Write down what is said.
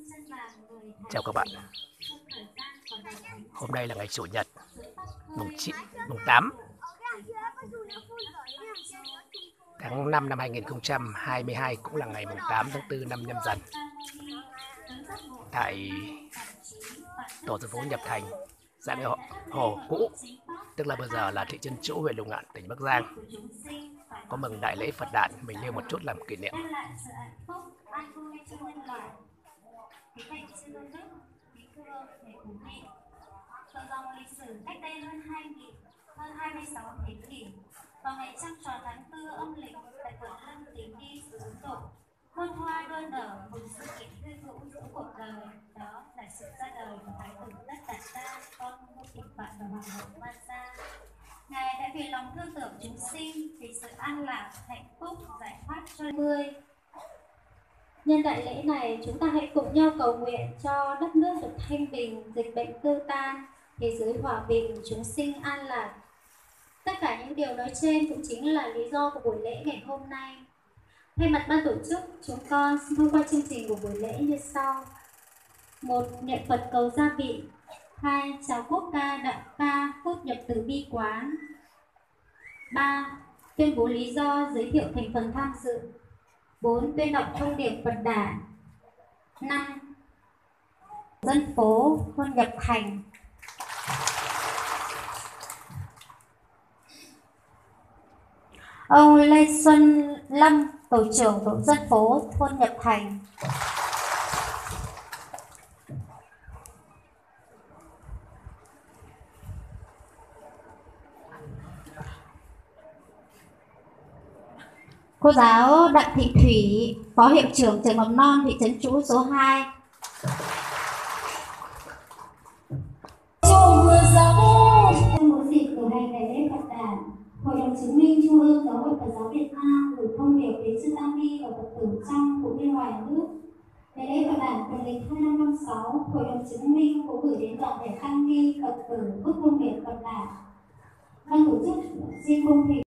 Chào các bạn. Hôm nay là ngày Chủ nhật, mùng 8 tháng 5 năm 2022, cũng là ngày mùng 8 tháng 4 năm Nhâm Dần. Tại tổ dân phố Nhập Thành, xã Nghĩa Hồ cũ, tức là bây giờ là thị trấn Chỗ, huyện Lục Ngạn, tỉnh Bắc Giang, có mừng đại lễ Phật đản. Mình nêu một chút làm kỷ niệm. Từ dòng lịch sử cách đây hơn 26 thế kỷ, vào ngày trăng tròn tháng 4 âm lịch tại quận Lân Tỉnh đi xứ Ấn Độ, muôn hoa đua nở mừng sự kiện tươi vũ giữa cuộc đời. Đó là sự ra đời của Thái tử Tất Đạt Đa, con vua Tịnh Phạn và hoàng hậu Ma Sa. Ngài đã vì lòng thương tưởng chúng sinh, vì sự an lạc, hạnh phúc, giải thoát cho người. Nhân đại lễ này, chúng ta hãy cùng nhau cầu nguyện cho đất nước được thanh bình, dịch bệnh tiêu tan, thế giới hòa bình, chúng sinh an lạc. Tất cả những điều nói trên cũng chính là lý do của buổi lễ ngày hôm nay. Thay mặt ban tổ chức, chúng con xin thông qua chương trình của buổi lễ như sau: 1. Niệm Phật cầu gia vị. 2. Chào quốc ca, đạo ca, phúc nhập từ bi quán. 3. Tuyên bố lý do, giới thiệu thành phần tham dự. 4. Tuyên đọc thông điệp Phật đản. 5. Dân phố thôn Nhập Thành. Ông Lê Xuân Lâm, tổ trưởng tổ dân phố thôn Nhập Thành. Cô giáo Đặng Thị Thủy, phó hiệu trưởng trường mầm non thị trấn Trũ số 2. Trong mỗi dịp cử hành ngày lễ Phật đản, Hội đồng chứng minh Trung ương Giáo hội Phật giáo Việt Nam gửi thông điệp đến chư tăng ni và Phật tử trong cũng như ngoài nước. Ngày lễ Phật đản tuần lịch 2556, Hội đồng chứng minh cũng gửi đến toàn thể tăng ni Phật tử bức thông điệp Phật đản. Ban tổ chức xin công thị